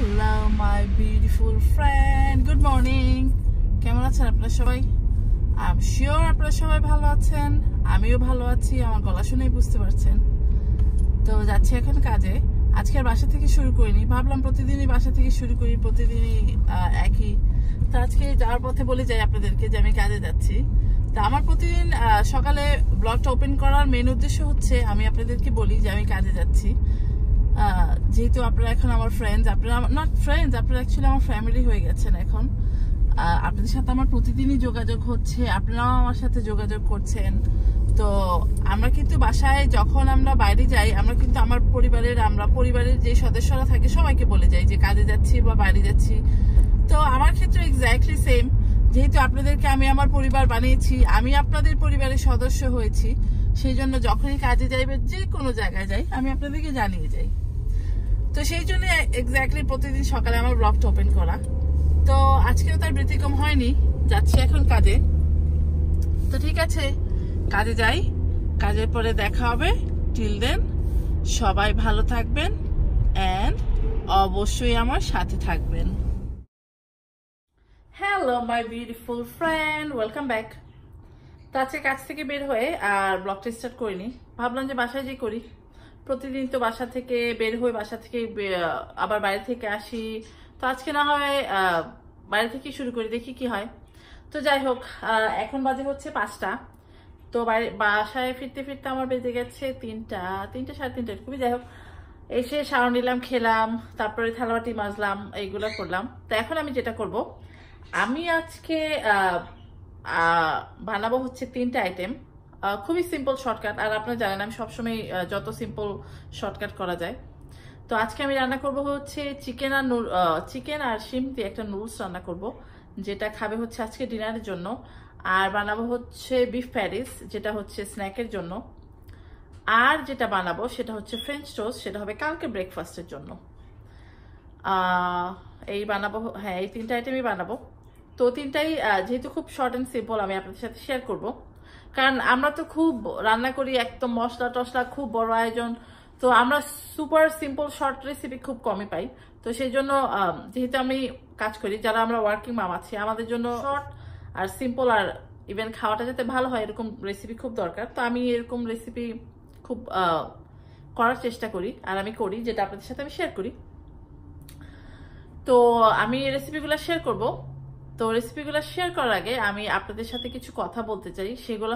Hello my beautiful friend, good morning. কেমন আছেন আপনারা সবাই? I'm sure আপনারা সবাই ভালো আছেন, আমিও ভালো আছি, আমার গলা শুনেই বুঝতে পারছেন। তো যাচ্ছি এখন কাজে। আজকে আর বাসা থেকে শুরু করিনি, ভাবলাম প্রতিদিনই বাসা থেকে শুরু করি, প্রতিদিনই একই। তো আজকে যাওয়ার পথে বলে যাই আপনাদেরকে যে আমি কাজে যাচ্ছি। তো আমার প্রতিদিন সকালে ব্লগটা ওপেন করার মেন উদ্দেশ্য হচ্ছে আমি আপনাদেরকে বলি যে আমি কাজে যাচ্ছি। যেহেতু আপনারা এখন আমার ফ্রেন্ডস, আপনারা নট ফ্রেন্ডস, আপনারা অ্যাকচুয়ালি আমার ফ্যামিলি হয়ে গেছেন এখন। আপনাদের সাথে আমার প্রতিদিনই যোগাযোগ হচ্ছে, আপনারাও আমার সাথে যোগাযোগ করছেন। তো আমরা কিন্তু বাসায় যখন আমরা বাইরে যাই, আমরা কিন্তু আমার পরিবারের যে সদস্যরা থাকে সবাইকে বলে যাই যে কাজে যাচ্ছি বা বাইরে যাচ্ছি। তো আমার ক্ষেত্রে এক্স্যাক্টলি সেম, যেহেতু আপনাদেরকে আমি আমার পরিবার বানিয়েছি, আমি আপনাদের পরিবারের সদস্য হয়েছি, সেই জন্য যখনই কাজে যাই বা যে কোনো জায়গায় যাই আমি আপনাদেরকে জানিয়ে যাই। তো সেই জন্য এক্স্যাক্টলি প্রতিদিন সকালে আমার ব্লগটা ওপেন করা। তো আজকেও তার ব্যতিক্রম হয়নি, যাচ্ছি এখন কাজে। তো ঠিক আছে, কাজে যাই, কাজের পরে দেখা হবে। টিল দেন সবাই ভালো থাকবেন এন্ড অবশ্যই আমার সাথে থাকবেন। Hello my beautiful friend, welcome back. তো আজকে কাজ থেকে বের হয়ে আর ব্লগটা স্টার্ট করিনি, ভাবলাম যে বাসায় যে করি। প্রতিদিন তো বাসা থেকে বের হয়ে বাসা থেকে আবার বাইরে থেকে আসি, তো আজকে না হয় বাইরে থেকে শুরু করি, দেখি কি হয়। তো যাই হোক, এখন বাজে হচ্ছে 5টা। তো বাসায় ফিরতে ফিরতে আমার বেজে গেছে 3টা সাড়ে 3টা খুবই। যাই হোক, এসে শাওয়ার নিলাম, খেলাম, তারপরে থালাবাটি মাজলাম, এইগুলো করলাম। তো এখন আমি যেটা করব, আমি আজকে বানাবো হচ্ছে 3টা আইটেম, খুবই সিম্পল শর্টকাট। আর আপনারা জানেন আমি সবসময় যত সিম্পল শর্টকাট করা যায়। তো আজকে আমি রান্না করব হচ্ছে চিকেন আর শিম দিয়ে একটা নুডলস রান্না করব, যেটা খাবে হচ্ছে আজকে ডিনারের জন্য। আর বানাবো হচ্ছে বিফ প্যারিস, যেটা হচ্ছে স্ন্যাকের জন্য। আর যেটা বানাবো সেটা হচ্ছে ফ্রেঞ্চ টোস্ট, সেটা হবে কালকে ব্রেকফাস্টের জন্য। এই বানাবো, হ্যাঁ এই 3টা আইটেমই বানাবো। তো 3টাই যেহেতু খুব শর্ট অ্যান্ড সিম্পল, আমি আপনাদের সাথে শেয়ার করব। কারণ আমরা তো খুব রান্না করি, একদম মশলা টশলা, খুব বড় আয়োজন। তো আমরা সুপার সিম্পল শর্ট রেসিপি খুব কমই পাই। তো সেই জন্য যেহেতু আমি কাজ করি, যারা আমরা ওয়ার্কিং মাম আছি, আমাদের জন্য শর্ট আর সিম্পল আর ইভেন খাওয়াটা যাতে ভালো হয় এরকম রেসিপি খুব দরকার। তো আমি এরকম রেসিপি খুব করার চেষ্টা করি, আর আমি করি, যেটা আপনাদের সাথে আমি শেয়ার করি। তো আমি রেসিপিগুলো শেয়ার করব। তো রেসিপিগুলো শেয়ার করার আগে আমি আপনাদের সাথে কিছু কথা বলতে চাই।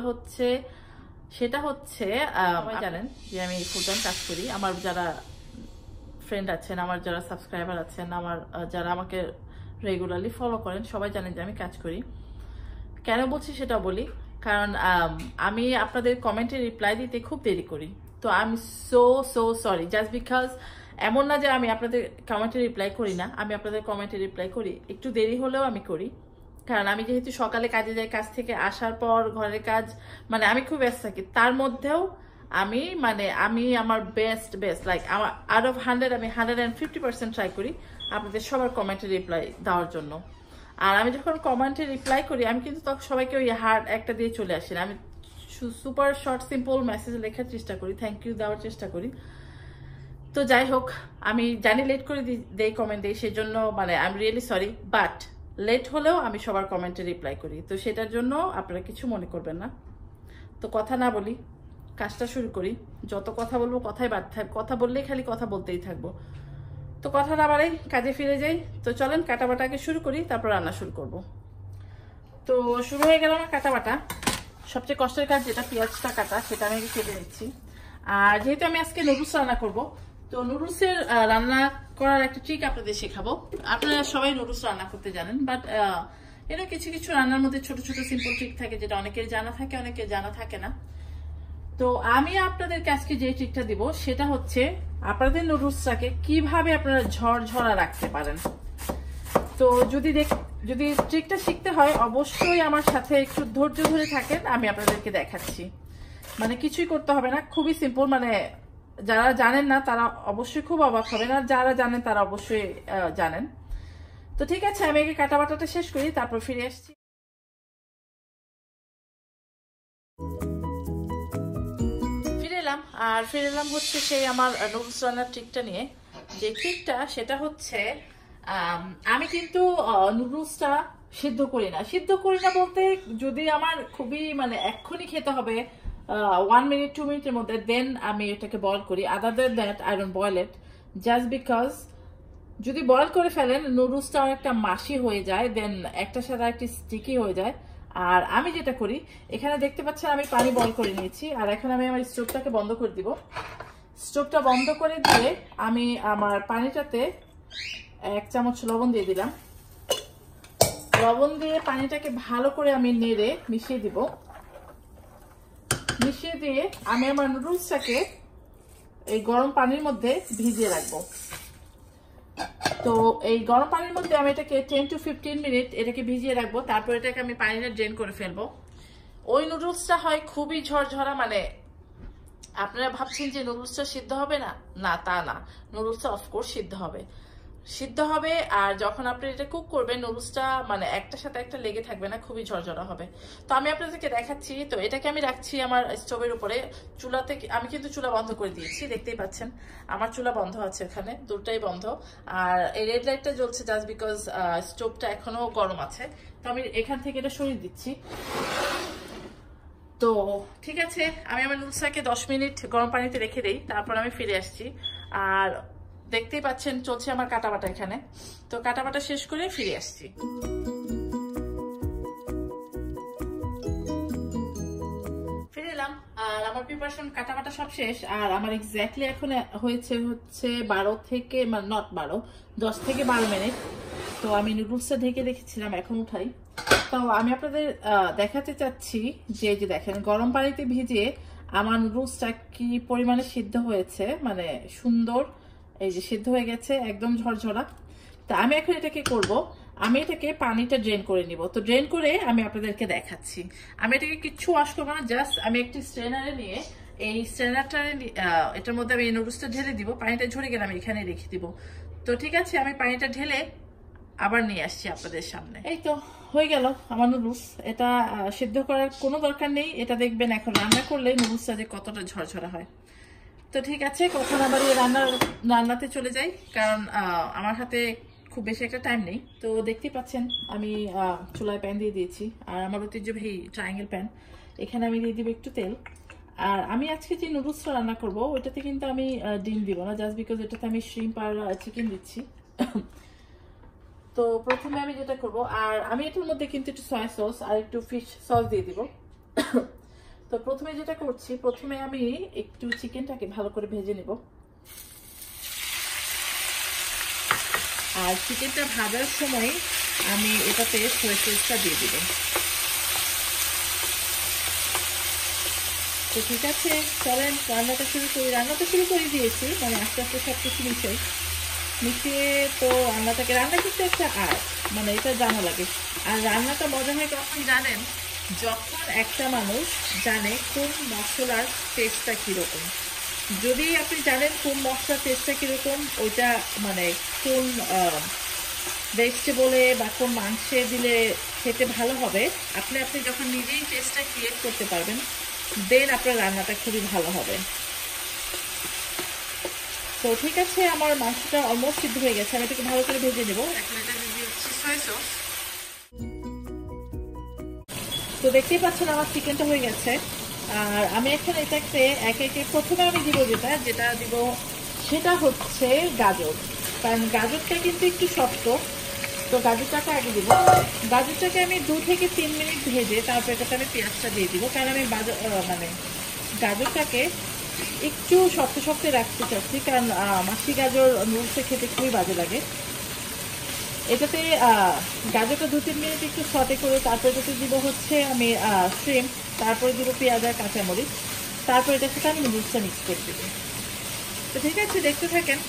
সেটা হচ্ছে সবাই জানেন যে আমি ফুল টাইম কাজ করি। আমার যারা ফ্রেন্ড আছেন, আমার যারা সাবস্ক্রাইবার আছেন, আমার যারা আমাকে রেগুলারলি ফলো করেন, সবাই জানেন যে আমি কাজ করি। কেন বলছি সেটা বলি, কারণ আমি আপনাদের কমেন্টে রিপ্লাই দিতে খুব দেরি করি। তো I am so sorry, just because এমন না যে আমি আপনাদের কমেন্টে রিপ্লাই করি না, আমি আপনাদের কমেন্টে রিপ্লাই করি, একটু দেরি হলেও আমি করি। কারণ আমি যেহেতু সকালে কাজে যাই, কাজ থেকে আসার পর ঘরের কাজ, মানে আমি খুব ব্যস্ত থাকি। তার মধ্যেও আমি আমার বেস্ট লাইক আমার আউট অফ 100 আমি 150% ট্রাই করি আপনাদের সবার কমেন্টে রিপ্লাই দেওয়ার জন্য। আর আমি যখন কমেন্টে রিপ্লাই করি, আমি কিন্তু তখন সবাইকে ওই হার্ট একটা দিয়ে চলে আসি না, আমি সুপার শর্ট সিম্পল মেসেজ লেখার চেষ্টা করি, থ্যাংক ইউ দেওয়ার চেষ্টা করি। তো যাই হোক, আমি জানি লেট করে দেই কমেন্ট দিই, সেই জন্য I am really sorry, but late হলেও আমি সবার কমেন্টে রিপ্লাই করি। তো সেটার জন্য আপনারা কিছু মনে করবেন না। তো কথা না বলি, কাজটা শুরু করি। যত কথা বলবো কথাই বাদ থাকবে, কথা বললেই খালি কথা বলতেই থাকবো। তো কথা না বাড়াই, কাজে ফিরে যাই। তো চলেন কাটাবাটাকে শুরু করি, তারপর রান্না শুরু করব। তো শুরু হয়ে গেল আমার কাটাবাটা। সবচেয়ে কষ্টের কাজ যেটা পেঁয়াজটা কাটা, সেটা আমি কেটে নিচ্ছি। আর যেহেতু আমি আজকে নুডলস রান্না করবো, তো নুডলসের রান্না করার একটা ট্রিক আপনাদের শেখাবো। আপনারা সবাই নুডলস রান্না করতে জানেন, বাট এর কিছু রান্নার মধ্যে ছোট ছোট সিম্পল ট্রিক থাকে, যেটা অনেকের জানা থাকে, অনেকের জানা থাকে না। তো আমি আপনাদেরকে আজকে যে ট্রিকটা দিব, সেটা হচ্ছে আপনাদের নুডলসটাকে কিভাবে আপনারা ঝরঝরা রাখতে পারেন। তো যদি ট্রিকটা শিখতে হয়, অবশ্যই আমার সাথে একটু ধৈর্য ধরে থাকেন, আমি আপনাদেরকে দেখাচ্ছি। কিছুই করতে হবে না, খুবই সিম্পল। যারা জানেন না তারা অবশ্যই খুব অবাক হবেন, আর যারা জানেন তারা অবশ্যই জানেন। তো ঠিক আছে, আমি আগে কাটাবাটাটা শেষ করি, তারপর ফিরে আসছি। ফিরে এলাম হচ্ছে সেই আমার নুডলস রান্নার ট্রিকটা নিয়ে। যে ট্রিকটা, সেটা হচ্ছে আমি কিন্তু নুডলসটা সিদ্ধ করি না বলতে, যদি আমার খুবই মানে এক্ষুনি খেতে হবে 1 মিনিট 2 মিনিটের মধ্যে, দেন আমি এটাকে বয়েল করি। Other then that I don't boil it, just because যদি বয়েল করে ফেলেন নুডলসটা অনেকটা মাসি হয়ে যায়, দেন একটা সাথে একটি স্টিকি হয়ে যায়। আর আমি যেটা করি, এখানে দেখতে পাচ্ছেন আমি পানি বয়েল করে নিয়েছি, আর এখন আমি আমার স্টোভটাকে বন্ধ করে দিব। স্টোভটা বন্ধ করে দিয়ে আমি আমার পানিটাতে 1 চামচ লবণ দিয়ে দিলাম। লবণ দিয়ে পানিটাকে ভালো করে আমি নেড়ে মিশিয়ে দিব। মিশিয়ে দিয়ে আমি আমার নুডলসটাকে এই গরম পানির মধ্যে ভিজিয়ে রাখবো। তো এই গরম পানির মধ্যে আমি এটাকে 10 to 15 মিনিট এটাকে ভিজিয়ে রাখবো। তারপর এটাকে আমি পানিটা ড্রেন করে ফেলবো। ওই নুডলসটা হয় খুবই ঝরঝরা, মানে আপনারা ভাবছেন যে নুডলসটা সিদ্ধ হবে না, না তা না, নুডলসটা অফকোর্স সিদ্ধ হবে। আর যখন আপনি এটা কুক করবেন নুডলসটা মানে একটার সাথে একটা লেগে থাকবে না, খুবই ঝরঝরা হবে। তো আমি আপনাদেরকে দেখাচ্ছি। তো এটাকে আমি রাখছি আমার স্টোভের উপরে। চুলাতে আমি কিন্তু চুলা বন্ধ করে দিয়েছি, দেখতেই পাচ্ছেন আমার চুলা বন্ধ আছে, এখানে দুটাই বন্ধ। আর এই রেড লাইটটা জ্বলছে জাস্ট বিকজ স্টোভটা এখনো গরম আছে। তো আমি এখান থেকে এটা সরিয়ে দিচ্ছি। তো ঠিক আছে, আমি আমার নুডলসটাকে 10 মিনিট গরম পানিতে রেখে দেই, তারপর আমি ফিরে আসছি। আর দেখতেই পাচ্ছেন চলছে আমার কাটাবাটা এখানে। তো কাটাবাটা শেষ করে ফিরে আসছি। ফিরে এলাম, আর আমার প্রিপারেশন কাটাবাটা সব শেষ। আর আমার এক্স্যাক্টলি এখন হচ্ছে 12 থেকে, মানে নট 12, 10 থেকে 12 মিনিট। তো আমি নুডলসটা ঢেকে রেখেছিলাম, এখন উঠাই। তো আমি আপনাদের দেখাতে চাচ্ছি যে দেখেন গরম পানিতে ভিজিয়ে আমার নুডলসটা কি পরিমাণে সিদ্ধ হয়েছে, মানে সুন্দর, এই যে সিদ্ধ হয়ে গেছে একদম ঝরঝরা। তা আমি এখন এটাকে করব, আমি এটাকে পানিটা ড্রেন করে নিব। তো ড্রেন করে আমি আপনাদেরকে দেখাচ্ছি। আমি এটাকে কিচ্ছু ওয়াশ করবো না, জাস্ট আমি একটি স্ট্রেনারে নিয়ে এই স্ট্রেনারটারে এটার মধ্যে আমি এই নুডলসটা ঢেলে দিব। পানিটা ঝরে গেলে আমি এখানে রেখে দিব। তো ঠিক আছে, আমি পানিটা ঢেলে আবার নিয়ে আসছি আপনাদের সামনে। এই তো হয়ে গেল আমার নুডলস। এটা সিদ্ধ করার কোনো দরকার নেই, এটা দেখবেন এখন রান্না করলে নুডলসটা যে কতটা ঝরঝরা হয়। তো ঠিক আছে, কথা না বাড়িয়ে রান্নাতে চলে যাই, কারণ আমার হাতে খুব বেশি একটা টাইম নেই। তো দেখতেই পাচ্ছেন আমি চুলায় প্যান দিয়ে দিয়েছি, আর আমার ঐতিহ্যবাহী ট্রায়াঙ্গেল প্যান। এখানে আমি দিয়ে দিব একটু তেল। আর আমি আজকে যে নুডলসটা রান্না করবো ওইটাতে কিন্তু আমি ডিম দিব না, জাস্ট বিকজ এটাতে আমি শ্রিম্প আর চিকেন দিচ্ছি। তো প্রথমে আমি যেটা করব, আর আমি এটার মধ্যে কিন্তু একটু সয়া সস আর একটু ফিশ সস দিয়ে দিব। তো প্রথমে যেটা করছি, প্রথমে আমি একটু চিকেনটাকে ভালো করে ভেজে নেব। আর চিকেনটা ভাজার সময় আমি এটাতে সয়া সসটা দিয়ে দিব। তো ঠিক আছে, চলেন রান্নাটা শুরু করি। রান্নাটা শুরু করে দিয়েছি, মানে আস্তে আস্তে সব কিছু মিশিয়ে। তো রান্না কিন্তু একটা আর্ট, মানে এটা জানা লাগে। আর রান্নাটা মজা হয় কখন জানেন, যখন একটা মানুষ জানে কোন মশলার টেস্টটা কিরকম। যদি আপনি জানেন কোন মশলার টেস্টটা কিরকম, ওইটা মানে কোন ভেজিটেবলে বা কোন মাংসে দিলে খেতে ভালো হবে, আপনি যখন নিজেই টেস্টটা ক্রিয়েট করতে পারবেন, দেন আপনার রান্নাটা খুবই ভালো হবে। তো ঠিক আছে, আমার মাংসটা অলমোস্ট সিদ্ধ হয়ে গেছে, আমি এটাকে ভালো করে ভেজে নেবো। এখন এটা দিয়ে দিচ্ছি সয়া সস। তো দেখতেই পাচ্ছেন আমার চিকেনটা হয়ে গেছে। আর আমি এখন এটাকে একে একে প্রথমে আমি দিব যেটা দিব সেটা হচ্ছে গাজর, কারণ গাজরটা কিন্তু একটু শক্ত। তো গাজরটাকে আগে দিব। গাজরটাকে আমি 2 থেকে 3 মিনিট ভেজে তারপর এটাতে আমি পেঁয়াজটা দিয়ে দিব, কারণ আমি মানে গাজরটাকে একটু শক্ত শক্ত রাখতে চাচ্ছি, কারণ মাছি গাজর নুডলসে খেতে খুবই বাজে লাগে। এটাতে গাজরটা 2-3 মিনিট একটু সটে করে তারপর এটাতে দিব হচ্ছে আমি শ্রিম্প, তারপরে দিব পেঁয়াজ আর কাঁচামরিচ, তারপর এটার সাথে আমি নুডলসটা মিক্স করে দেবো। তো ঠিক আছে, দেখতে থাকেন।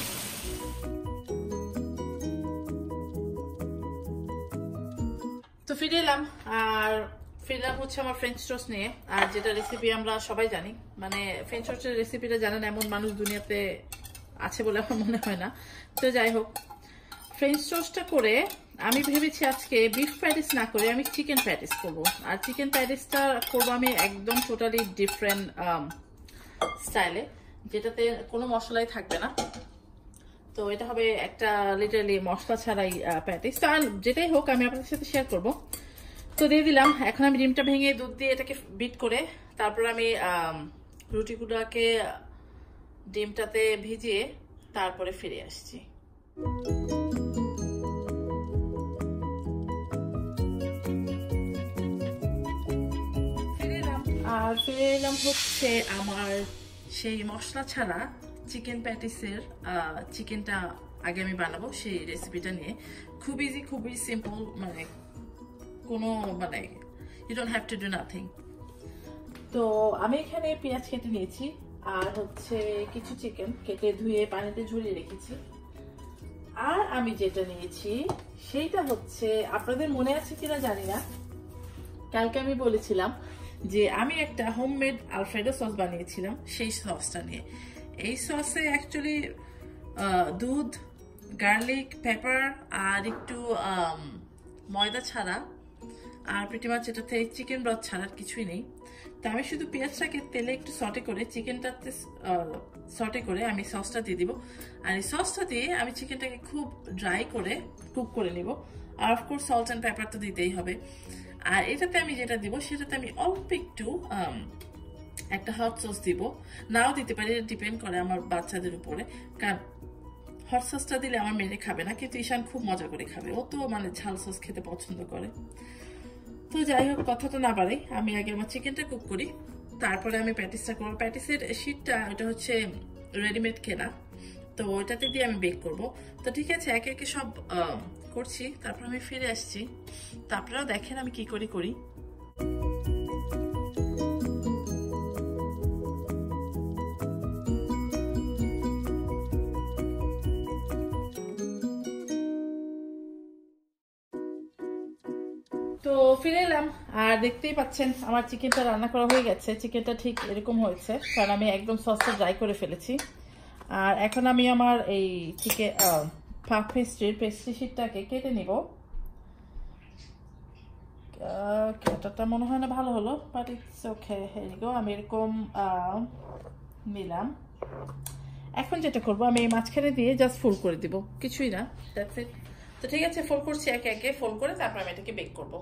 তো ফিরে এলাম, আর ফিরলাম হচ্ছে আমার ফ্রেঞ্চ টোস্ট নিয়ে। আর যেটা রেসিপি আমরা সবাই জানি, মানে ফ্রেঞ্চ টোস্টের রেসিপিটা জানেন এমন মানুষ দুনিয়াতে আছে বলে আমার মনে হয় না। তো যাই হোক, ফ্রেঞ্চ টোস্টটা করে আমি ভেবেছি আজকে বিফ প্যাটিস না করে আমি চিকেন প্যাটিস করবো। আর চিকেন প্যাটিসটা করবো আমি একদম টোটালি ডিফারেন্ট স্টাইলে, যেটাতে কোনো মশলাই থাকবে না। তো এটা হবে একটা লিটারালি মশলা ছাড়াই প্যাটিস। তো যেটাই হোক আমি আপনাদের সাথে শেয়ার করব। তো দিয়ে দিলাম। এখন আমি ডিমটা ভেঙে দুধ দিয়ে এটাকে বিট করে তারপর আমি রুটিগুলোকে ডিমটাতে ভিজিয়ে তারপরে ফিরে আসছি। আর ফিরে এলাম হচ্ছে আমার সেই মশলা ছাড়া চিকেন প্যাটিসের চিকেনটা আগে আমি বানাবো সেই রেসিপিটা নিয়ে। খুব ইজি, খুবই সিম্পল, মানে কোনো মানে you don't have to do nothing. তো আমি এখানে পেঁয়াজ কেটে নিয়েছি আর হচ্ছে কিছু চিকেন কেটে ধুয়ে পানিতে ঝরিয়ে রেখেছি। আর আমি যেটা নিয়েছি সেইটা হচ্ছে, আপনাদের মনে আছে কিনা জানি না, কালকে আমি বলেছিলাম যে আমি একটা হোমমেড আলফ্রেডো সস বানিয়েছিলাম সেই সসটা নিয়ে। এই সসে অ্যাকচুয়ালি দুধ, গার্লিক, পেপার আর একটু ময়দা ছাড়া আর প্রিটিমাচ এটাতে চিকেন ব্রথ ছাড়া কিছুই নেই। তো আমি শুধু পেঁয়াজটাকে তেলে একটু সটে করে চিকেনটাতে সটে করে আমি সসটা দিয়ে দিব। আর এই সসটা দিয়ে আমি চিকেনটাকে খুব ড্রাই করে কুক করে নিব। আর অফকোর্স সল্ট অ্যান্ড পেপার তো দিতেই হবে। আর এটাতে আমি যেটা দিব সেটাতে আমি অল্প একটু একটা হট সস দিব, নাও দিতে পারি, এটা ডিপেন্ড করে আমার বাচ্চাদের উপরে। কারণ হট সসটা দিলে আমার মেয়ে খাবে না, কিন্তু ঈশান খুব মজা করে খাবে, ও তো মানে ঝাল সস খেতে পছন্দ করে। তো যাই হোক, কথাটা না পারে, আমি আগে আমার চিকেনটা কুক করি, তারপরে আমি প্যাটিসটা করবো। প্যাটিসের শীটটা ওটা হচ্ছে রেডিমেড কেনা, তো ওইটাতে দিয়ে আমি বেক করব। তো ঠিক আছে, একে একে সব করছি, তারপর আমি ফিরে আসছি। তো আপনারাও দেখেন আমি কি করি। তো ফিরে এলাম আর দেখতেই পাচ্ছেন আমার চিকেনটা রান্না করা হয়ে গেছে। চিকেনটা ঠিক এরকম হয়েছে কারণ আমি একদম সসটা ড্রাই করে ফেলেছি। আর এখন আমি আমার এই চিকেন পাফ পেস্ট্রি শিটটাকে কেটে নিব। কেটাটা মনে হয় না ভালো হলো, বাট ইটস ওকে। আমি এরকম নিলাম। এখন যেটা করবো, আমি এই মাঝখানে দিয়ে জাস্ট ফোল্ড করে দিব, কিছুই না, দ্যাটস ইট। তো ঠিক আছে, ফোল্ড করছি একে একে, ফোল্ড করে তারপর আমি এটাকে বেক করবো।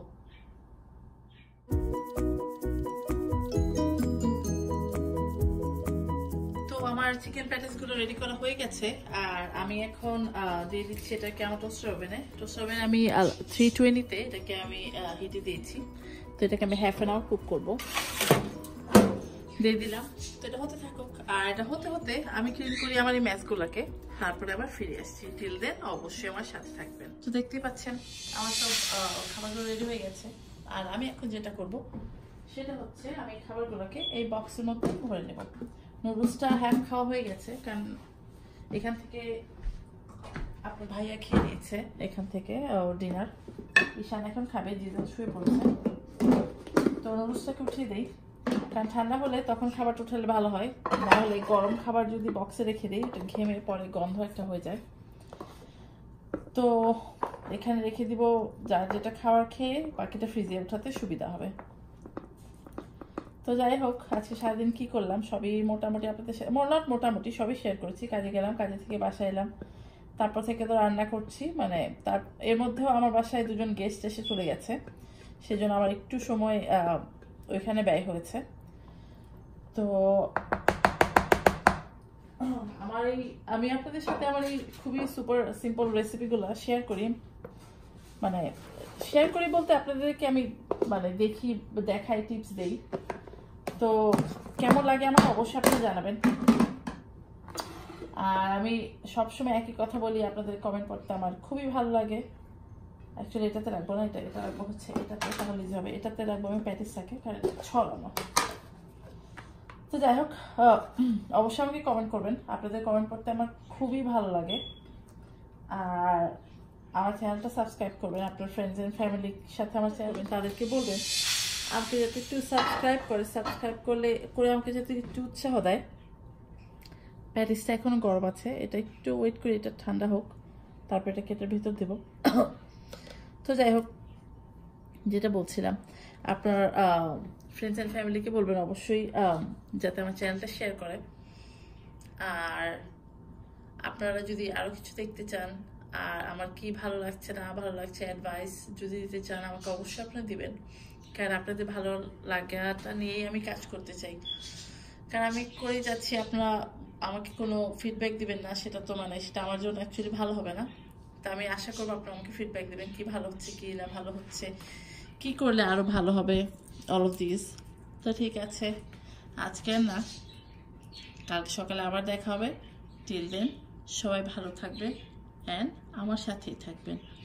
তো আমার চিকেন প্যাটিসগুলো রেডি করা হয়ে গেছে। আর আমি এখন দিয়ে দিচ্ছি এটাকে আমার টোস্টার ওভেনে। টোস্টার ওভেনে আমি 320-তে এটাকে আমি হিটে দিয়েছি। তো এটাকে আমি হাফ অ্যান আওয়ার কুক করবো, দিয়ে দিলাম। তো এটা হতে থাকুক, আর এটা হতে হতে আমি ক্লিন করি আমার এই ম্যাচগুলোকে, তারপরে আবার ফিরে আসছি। টিল দেন অবশ্যই আমার সাথে থাকবেন। তো দেখতেই পাচ্ছেন আমার সব খাবারগুলো রেডি হয়ে গেছে। আর আমি এখন যেটা করব সেটা হচ্ছে, আমি খাবারগুলোকে এই বক্সের মধ্যে ভরে নেব। নুডলসটা হ্যাম খাওয়া হয়ে গেছে, কারণ এখান থেকে আপনার ভাইয়া খেয়ে নিয়েছে, এখান থেকে ডিনার। ঈশান এখন খাবে, জিজা শুয়ে পড়েছে। তো নুডলসটাকে উঠিয়ে দিই, কারণ ঠান্ডা হলে তখন খাবারটা উঠালে ভালো হয়, না হলে গরম খাবার যদি বক্সে রেখে দিই এটা ঘেমে পরে গন্ধ একটা হয়ে যায়। তো এখানে রেখে দিব, যার যেটা খাবার খেয়ে বাকিটা ফ্রিজে ওঠাতে সুবিধা হবে। তো যাই হোক, আজকে সারাদিন কি করলাম সবই মোটামুটি আপনাদের নট মোটামুটি সবই শেয়ার করেছি। কাজে গেলাম, কাজে থেকে বাসায় এলাম, তারপর থেকে তো রান্না করছি। মানে এর মধ্যেও আমার বাসায় দুজন গেস্ট এসে চলে গেছে, সেজন্য আমার একটু সময় ওইখানে ব্যয় হয়েছে। তো আমি আপনাদের সাথে আমার এই খুবই সুপার সিম্পল রেসিপিগুলো শেয়ার করি। মানে শেয়ার করি বলতে আপনাদেরকে আমি মানে দেখাই, টিপস দেই। তো কেমন লাগে আমার অবশ্যই আপনারা জানাবেন। আর আমি সবসময় একই কথা বলি, আপনাদের কমেন্ট করতে আমার খুবই ভালো লাগে। অ্যাকচুয়ালি এটাতে রাখবো না, এটা রাখবো হচ্ছে এটাতে, তাহলে ইজি হবে। এটাতে রাখবো আমি প্যাটিসটাকে, কারণ ছড়ানো। তো যাই হোক, অবশ্যই আমাকে কমেন্ট করবেন, আপনাদের কমেন্ট করতে আমার খুবই ভালো লাগে। আর আমার চ্যানেলটা সাবস্ক্রাইব করবেন, আপনার ফ্রেন্ডস এন্ড ফ্যামিলির সাথে আমার চ্যানেল, তাদেরকে বলবেন আমাকে যাতে একটু সাবস্ক্রাইব করে আমাকে যাতে একটু উৎসাহ দেয়। প্যাটিসটা এখনো গরম আছে, এটা একটু ওয়েট করি, এটা ঠান্ডা হোক, তারপর এটা কেটের ভিতর দেব। তো যাই হোক, যেটা বলছিলাম, আপনার ফ্রেন্ডস অ্যান্ড ফ্যামিলিকে বলবেন অবশ্যই যাতে আমার চ্যানেলটা শেয়ার করে। আর আপনারা যদি আরও কিছু দেখতে চান আর আমার কি ভালো লাগছে না ভালো লাগছে অ্যাডভাইস যদি দিতে চান আমাকে অবশ্যই আপনি দিবেন, কারণ আপনাদের ভালো লাগাটা নিয়েই আমি কাজ করতে চাই। কারণ আমি করে যাচ্ছি, আপনারা আমাকে কোনো ফিডব্যাক দিবেন না, সেটা তো মানে সেটা আমার জন্য অ্যাকচুয়ালি ভালো হবে না। তা আমি আশা করবো আপনারা আমাকে ফিডব্যাক দেবেন কি ভালো হচ্ছে কি না ভালো হচ্ছে, কি করলে আরও ভালো হবে, অল অফ দিস। তো ঠিক আছে, আজকে না, কালকে সকালে আবার দেখা হবে। টিল দেন সবাই ভালো থাকবেন অ্যান্ড আমার সাথেই থাকবেন।